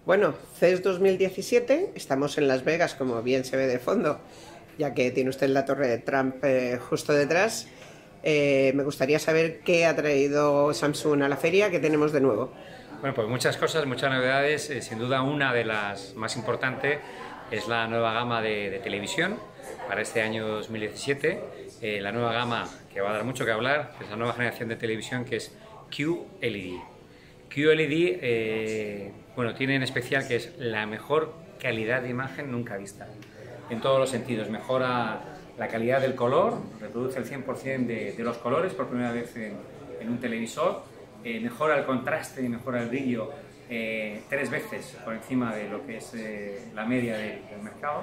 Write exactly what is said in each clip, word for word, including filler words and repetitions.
Bueno, C E S dos mil diecisiete, estamos en Las Vegas, como bien se ve de fondo, ya que tiene usted la torre de Trump eh, justo detrás. Eh, me gustaría saber qué ha traído Samsung a la feria, qué tenemos de nuevo. Bueno, pues muchas cosas, muchas novedades. Eh, sin duda, una de las más importantes es la nueva gama de, de televisión para este año dos mil diecisiete. Eh, la nueva gama que va a dar mucho que hablar, que es la nueva generación de televisión, que es Q L E D. Q L E D, eh, bueno, tiene en especial que es la mejor calidad de imagen nunca vista. En todos los sentidos, mejora la calidad del color, reproduce el cien por cien de, de los colores por primera vez en, en un televisor, eh, mejora el contraste y mejora el brillo eh, tres veces por encima de lo que es eh, la media del, del mercado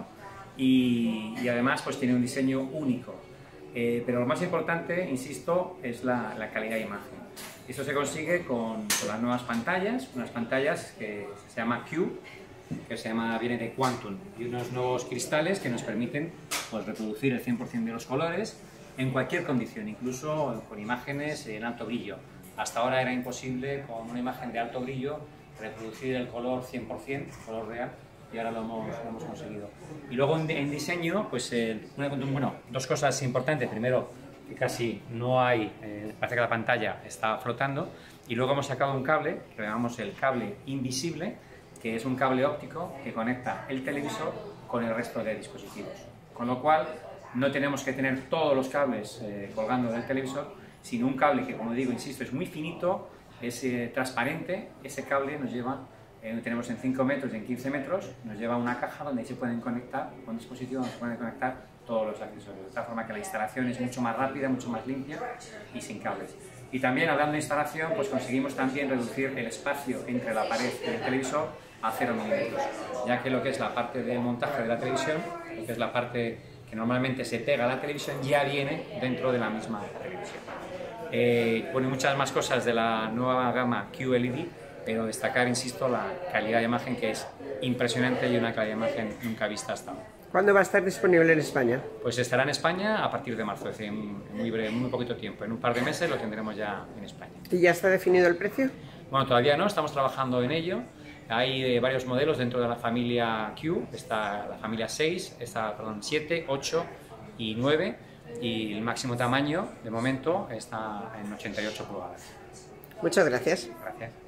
y, y además pues tiene un diseño único. Eh, pero lo más importante, insisto, es la, la calidad de imagen. Eso se consigue con, con las nuevas pantallas, unas pantallas que se llama Q, que se llama, viene de Quantum, y unos nuevos cristales que nos permiten pues, reproducir el cien por cien de los colores en cualquier condición, incluso con imágenes en alto brillo. Hasta ahora era imposible con una imagen de alto brillo reproducir el color cien por cien, color real, y ahora lo hemos, lo hemos conseguido. Y luego en, en diseño, pues eh, una, bueno, dos cosas importantes. Primero, que casi no hay, eh, parece que la pantalla está flotando, y luego hemos sacado un cable, que llamamos el cable invisible, que es un cable óptico que conecta el televisor con el resto de dispositivos. Con lo cual, no tenemos que tener todos los cables eh, colgando del televisor, sino un cable que, como digo, insisto, es muy finito, es eh, transparente. Ese cable nos lleva, eh, tenemos en cinco metros y en quince metros, nos lleva a una caja donde se pueden conectar, con dispositivos donde se pueden conectar todos los accesorios, de tal forma que la instalación es mucho más rápida, mucho más limpia y sin cables. Y también, hablando de instalación, pues conseguimos también reducir el espacio entre la pared y el televisor a cero milímetros, ya que lo que es la parte del montaje de la televisión, lo que es la parte que normalmente se pega a la televisión, ya viene dentro de la misma televisión. Eh, pone muchas más cosas de la nueva gama Q L E D, pero destacar, insisto, la calidad de imagen, que es impresionante y una calidad de imagen nunca vista hasta ahora. ¿Cuándo va a estar disponible en España? Pues estará en España a partir de marzo, es decir, en muy breve, muy poquito tiempo. En un par de meses lo tendremos ya en España. ¿Y ya está definido el precio? Bueno, todavía no, estamos trabajando en ello. Hay eh, varios modelos dentro de la familia Q, está la familia seis, está, perdón, siete, ocho y nueve, y el máximo tamaño, de momento, está en ochenta y ocho pulgadas. Muchas gracias. Gracias.